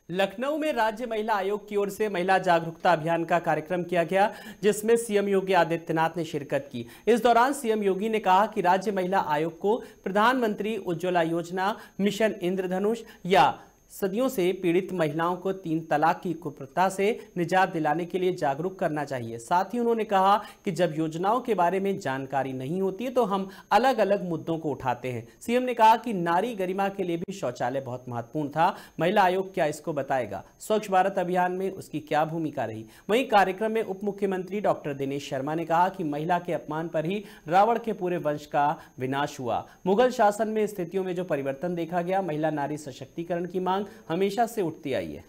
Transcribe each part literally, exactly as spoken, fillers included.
लखनऊ में राज्य महिला आयोग की ओर से महिला जागरूकता अभियान का कार्यक्रम किया गया, जिसमें सीएम योगी आदित्यनाथ ने शिरकत की। इस दौरान सीएम योगी ने कहा कि राज्य महिला आयोग को प्रधानमंत्री उज्ज्वला योजना, मिशन इंद्रधनुष या सदियों से पीड़ित महिलाओं को तीन तलाक की कुप्रथा से निजात दिलाने के लिए जागरूक करना चाहिए। साथ ही उन्होंने कहा कि जब योजनाओं के बारे में जानकारी नहीं होती है तो हम अलग अलग मुद्दों को उठाते हैं। सीएम ने कहा कि नारी गरिमा के लिए भी शौचालय बहुत महत्वपूर्ण था। महिला आयोग क्या इसको बताएगा? स्वच्छ भारत अभियान में उसकी क्या भूमिका रही? वहीं कार्यक्रम में उप मुख्यमंत्री डॉक्टर दिनेश शर्मा ने कहा कि महिला के अपमान पर ही रावण के पूरे वंश का विनाश हुआ। मुगल शासन में स्थितियों में जो परिवर्तन देखा गया, महिला नारी सशक्तिकरण की मांग हमेशा से उठती आई है।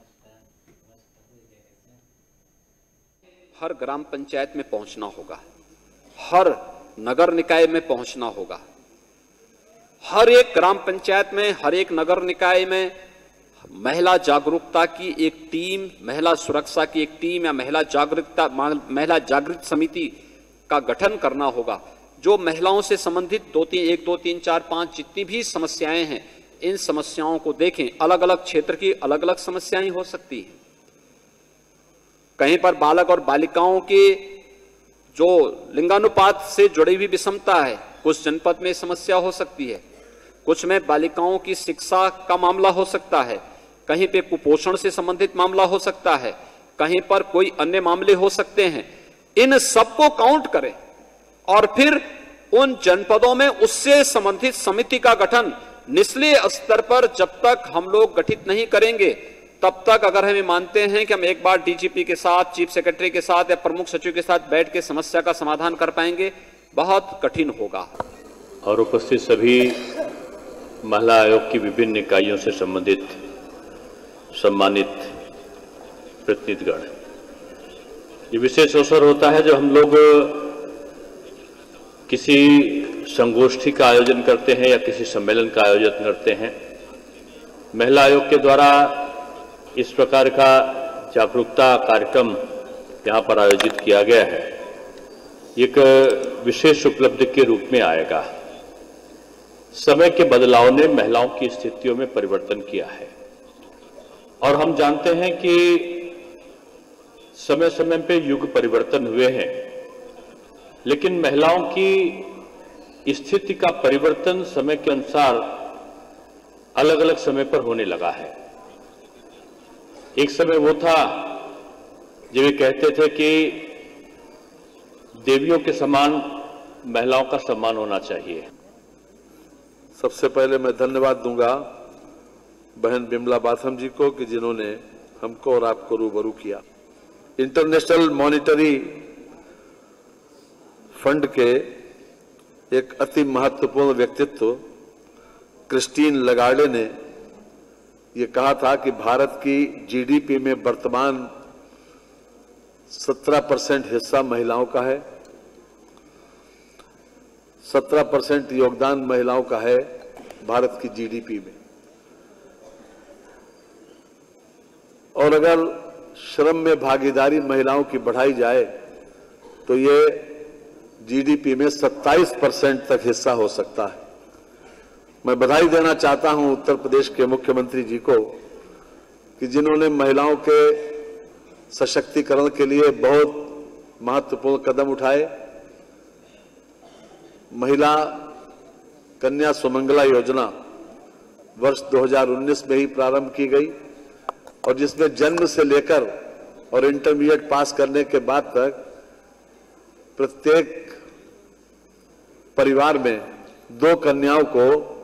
हर ग्राम पंचायत में पहुंचना होगा, हर नगर निकाय में पहुंचना होगा, हर एक ग्राम पंचायत में, हर एक नगर निकाय में महिला जागरूकता की एक टीम, महिला सुरक्षा की एक टीम या महिला जागरूकता महिला जागृत समिति का गठन करना होगा, जो महिलाओं से संबंधित दो तीन एक दो तीन चार पांच जितनी भी समस्याएं हैं, इन समस्याओं को देखें। अलग अलग क्षेत्र की अलग अलग समस्याएं हो सकती हैं। कहीं पर बालक और बालिकाओं के जो लिंगानुपात से जुड़ी हुई विषमता है, कुछ जनपद में समस्या हो सकती है, कुछ में बालिकाओं की शिक्षा का मामला हो सकता है, कहीं पे कुपोषण से संबंधित मामला हो सकता है, कहीं पर कोई अन्य मामले हो सकते हैं। इन सबको काउंट करें और फिर उन जनपदों में उससे संबंधित समिति का गठन निचले स्तर पर जब तक हम लोग गठित नहीं करेंगे, तब तक अगर हम मानते हैं कि हम एक बार डीजीपी के साथ, चीफ सेक्रेटरी के साथ या प्रमुख सचिव के साथ बैठ के समस्या का समाधान कर पाएंगे, बहुत कठिन होगा। और उपस्थित सभी महिला आयोग की विभिन्न इकाइयों से संबंधित सम्मानित प्रतिनिधिगण, ये विशेष अवसर होता है जब हम लोग किसी संगोष्ठी का आयोजन करते हैं या किसी सम्मेलन का आयोजन करते हैं। महिला आयोग के द्वारा इस प्रकार का जागरूकता कार्यक्रम यहाँ पर आयोजित किया गया है, एक विशेष उपलब्धि के रूप में आएगा। समय के बदलाव ने महिलाओं की स्थितियों में परिवर्तन किया है और हम जानते हैं कि समय समय पे युग परिवर्तन हुए हैं, लेकिन महिलाओं की स्थिति का परिवर्तन समय के अनुसार अलग अलग समय पर होने लगा है। एक समय वो था जब ये कहते थे कि देवियों के समान महिलाओं का सम्मान होना चाहिए। सबसे पहले मैं धन्यवाद दूंगा बहन बिमला बाथम जी को कि जिन्होंने हमको और आपको रूबरू किया। इंटरनेशनल मॉनिटरी फंड के एक अति महत्वपूर्ण व्यक्तित्व क्रिस्टीन लगार्डे ने ये कहा था कि भारत की जीडीपी में वर्तमान सत्रह परसेंट हिस्सा महिलाओं का है, सत्रह परसेंट योगदान महिलाओं का है भारत की जीडीपी में। और अगर श्रम में भागीदारी महिलाओं की बढ़ाई जाए तो ये जीडीपी में सत्ताईस परसेंट तक हिस्सा हो सकता है। मैं बधाई देना चाहता हूं उत्तर प्रदेश के मुख्यमंत्री जी को कि जिन्होंने महिलाओं के सशक्तिकरण के लिए बहुत महत्वपूर्ण कदम उठाए। महिला कन्या सुमंगला योजना वर्ष दो हज़ार उन्नीस में ही प्रारंभ की गई और जिसमें जन्म से लेकर और इंटरमीडिएट पास करने के बाद तक प्रत्येक परिवार में दो कन्याओं को